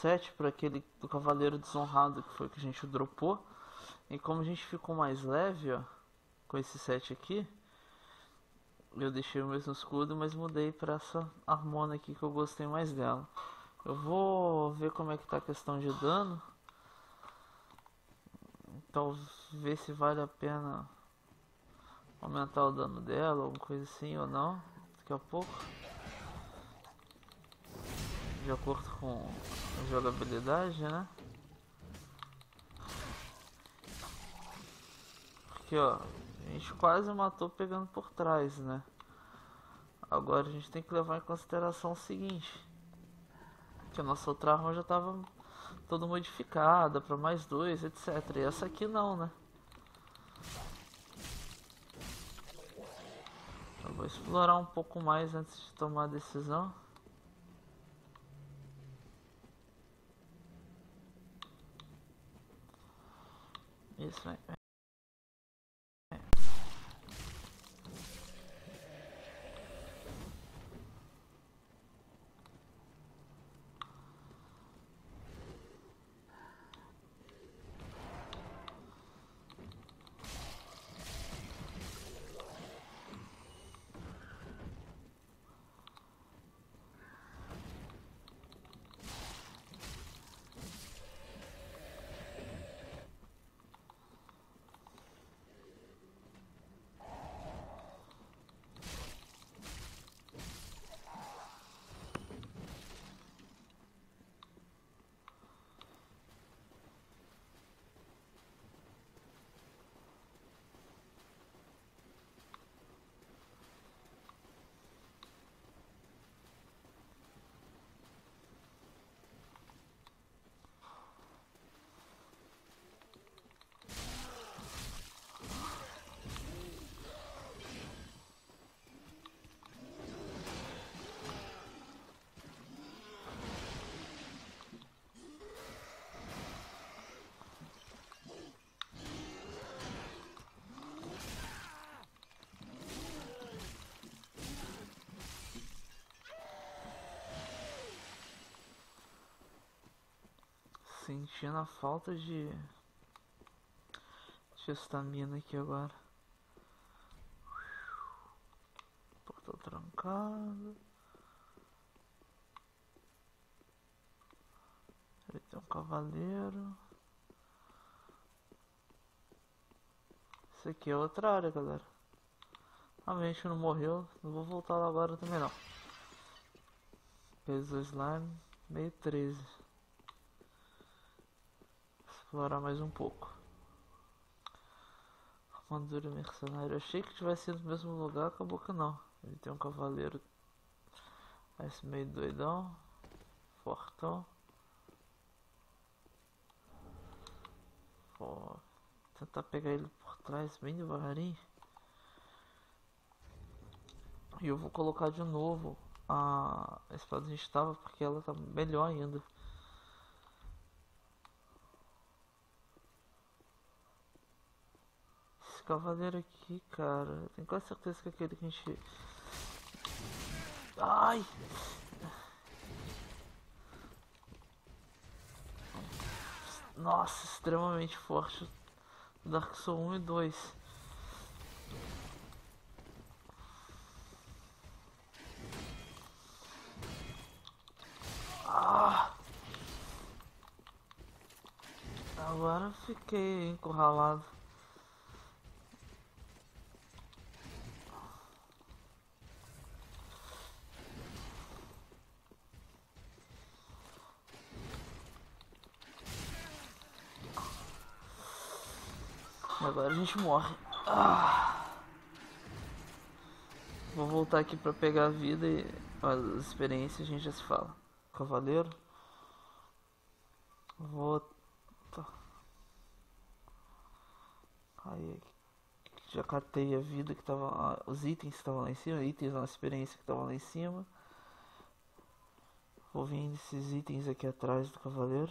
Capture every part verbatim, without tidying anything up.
set para aquele do Cavaleiro Desonrado, que foi o que a gente dropou. E como a gente ficou mais leve, ó, com esse set aqui, eu deixei o mesmo escudo, mas mudei para essa Harmona aqui que eu gostei mais dela. Eu vou ver como é que tá a questão de dano. Então ver se vale a pena aumentar o dano dela, alguma coisa assim ou não, daqui a pouco, de acordo com a jogabilidade, né? Porque ó, a gente quase matou pegando por trás, né? Agora a gente tem que levar em consideração o seguinte, que a nossa outra arma já estava toda modificada para mais dois, etcétera. E essa aqui não, né? Eu vou explorar um pouco mais antes de tomar a decisão. Isso aí. Sentindo a falta de de estamina aqui agora. Portão trancado. Ele tem um cavaleiro. Isso aqui é outra área, galera. Realmente não morreu. Não vou voltar lá agora também não. Peso do slime. Meio treze. Explorar mais um pouco. Armadura mercenário. Eu achei que tivesse ido no mesmo lugar, acabou que não. Ele tem um cavaleiro. Esse meio doidão. Fortão. Vou tentar pegar ele por trás bem devagarinho. E eu vou colocar de novo a espada onde estava, porque ela tá melhor ainda. Esse cavaleiro aqui, cara, eu tenho quase certeza que é aquele que a gente... Ai! Nossa, extremamente forte. Dark Souls um e dois. Ah! Agora fiquei encurralado. Agora a gente morre. Ah. Vou voltar aqui pra pegar a vida e as experiências a gente já se fala. Cavaleiro. Vou... Aí, já catei a vida que tava... Os itens que estavam lá em cima. Itens não, a experiência que estavam lá em cima. Vou vir esses itens aqui atrás do cavaleiro.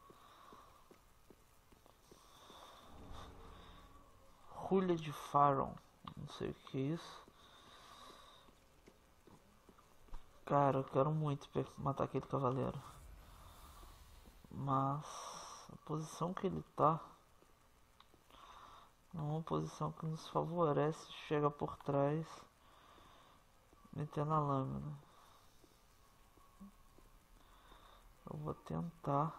Rulha de Faron. Não sei o que é isso. Cara, eu quero muito matar aquele cavaleiro. Mas a posição que ele tá não é uma posição que nos favorece chegar por trás, meter na lâmina. Eu vou tentar.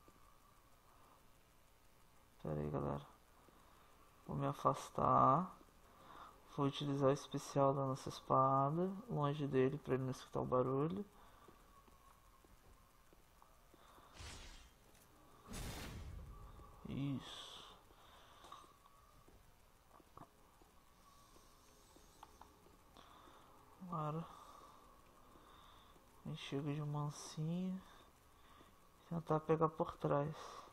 Pera aí, galera. Vou me afastar. Vou utilizar o especial da nossa espada longe dele para ele não escutar o barulho. Isso. Agora a gente chega de mansinho e tentar pegar por trás.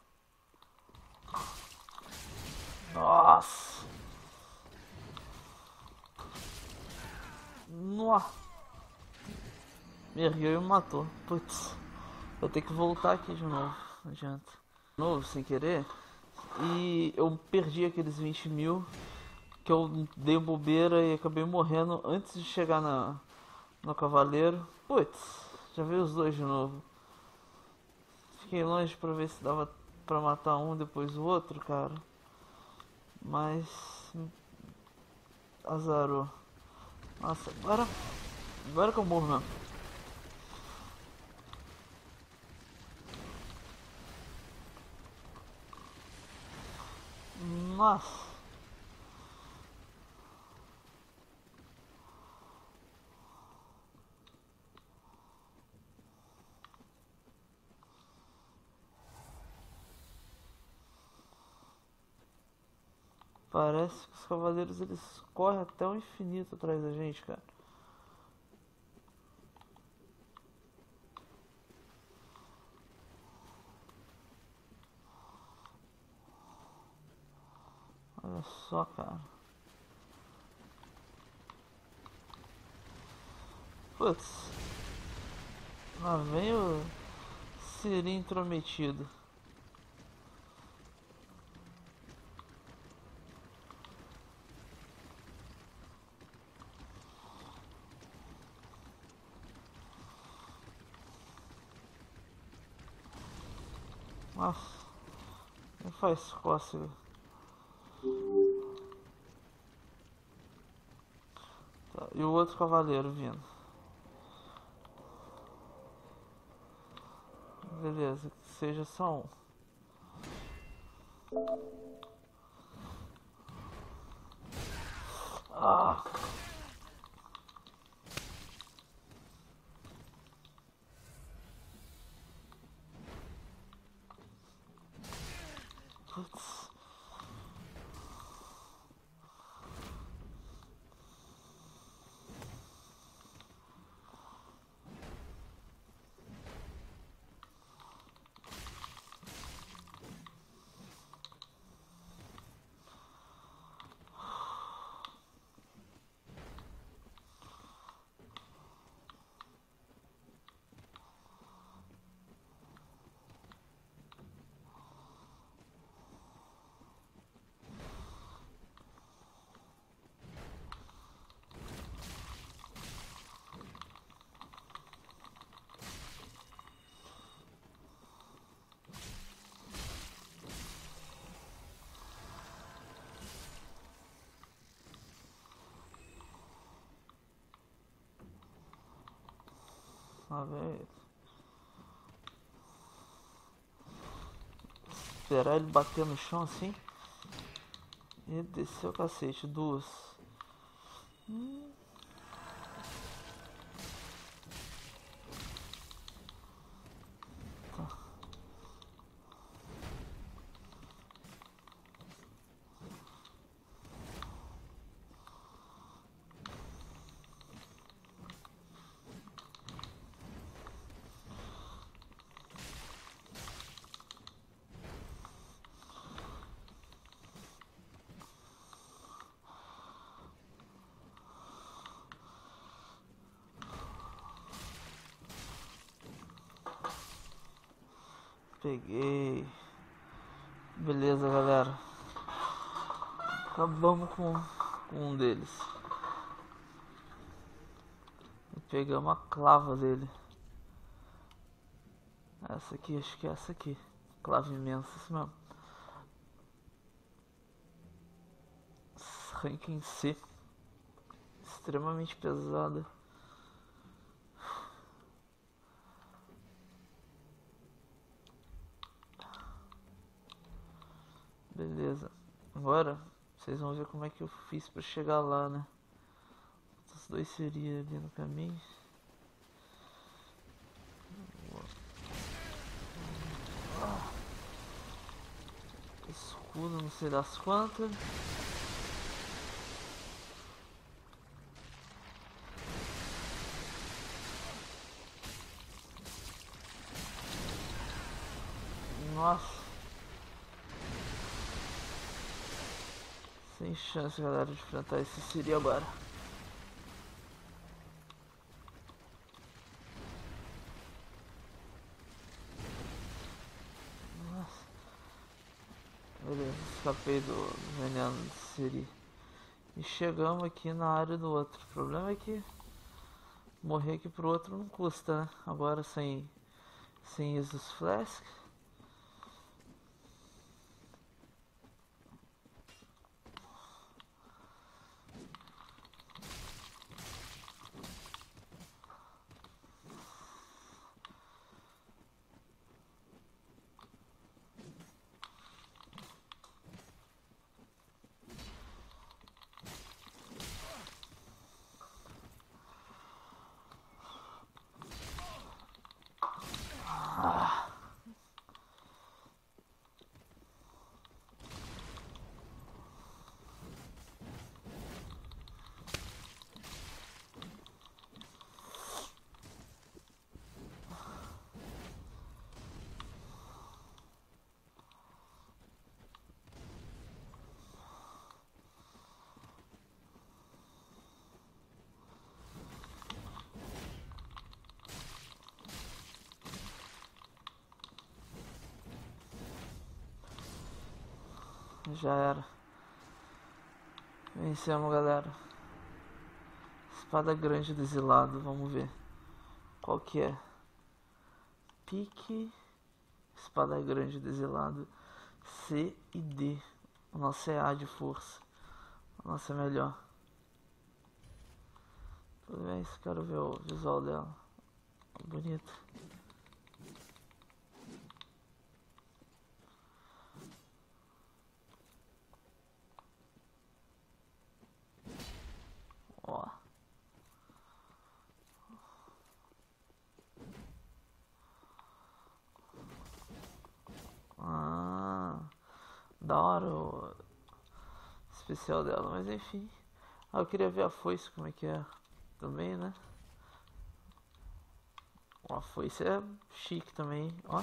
Nossa! Nossa! Me ergueu e me matou. Putz, vou ter que voltar aqui de novo. Não adianta. De novo, sem querer. E eu perdi aqueles vinte mil que eu dei bobeira e acabei morrendo antes de chegar na, no cavaleiro. Putz, já veio os dois de novo. Fiquei longe pra ver se dava pra matar um depois o outro, cara. Mas azarou. Nossa, agora agora que eu morro mesmo. Nossa. Parece que os cavaleiros eles correm até o infinito atrás da gente, cara. Olha só, cara. Putz. Lá vem o Siri intrometido. Nossa. Não faz cócega. Tá, e o outro cavaleiro vindo. Beleza, que seja só um. Ah! Putz. Uma vez. Esperar ele bater no chão assim. E descer o cacete. Duas. Hum. Tá. Peguei. Beleza, galera. Acabamos com, com um deles. E pegamos a clava dele. Essa aqui, acho que é essa aqui. clave imensa, isso mesmo. Ranking C. Extremamente pesada. Beleza. Agora, vocês vão ver como é que eu fiz pra chegar lá, né? Os dois seriam ali no caminho. Escudo, não sei das quantas. Nossa. Sem chance, galera, de enfrentar esse Siri agora. Nossa. Beleza, escapei do veneno de Siri. E chegamos aqui na área do outro. O problema é que morrer aqui pro outro não custa, né? Agora sem, sem esses Flask. Já era. Vencemos, galera. Espada grande do exilado, vamos ver. Qual que é? Pique. Espada grande do exilado. C e D. O nosso é A de força. O nosso é melhor. Tudo bem, só quero ver o visual dela. Bonito. Ó. Ah, da hora o especial dela, mas enfim. Ah, eu queria ver a foice como é que é também, né? A foice é chique também, ó.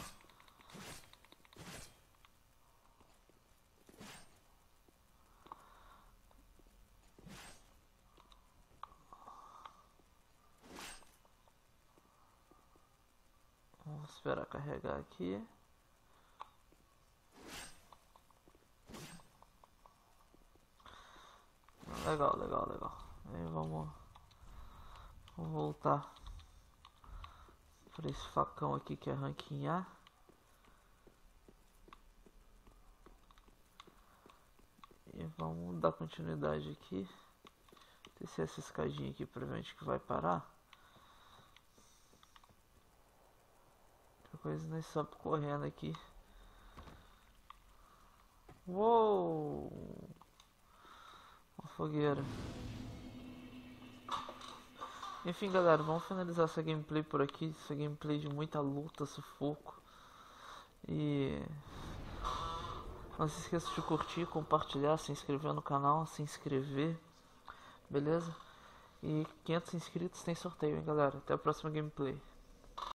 Vamos esperar carregar aqui. Legal, legal, legal. Aí vamos, vamos voltar para esse facão aqui que é ranking A. E vamos dar continuidade aqui. Descer essa escadinha aqui pra ver que vai parar. Outra coisa, nós sobe correndo aqui. Uou! Uma fogueira. Enfim, galera, vamos finalizar essa gameplay por aqui. Essa gameplay de muita luta, sufoco. E não se esqueça de curtir, compartilhar, se inscrever no canal, se inscrever. Beleza? E quinhentos inscritos tem sorteio, hein, galera. Até a próxima gameplay.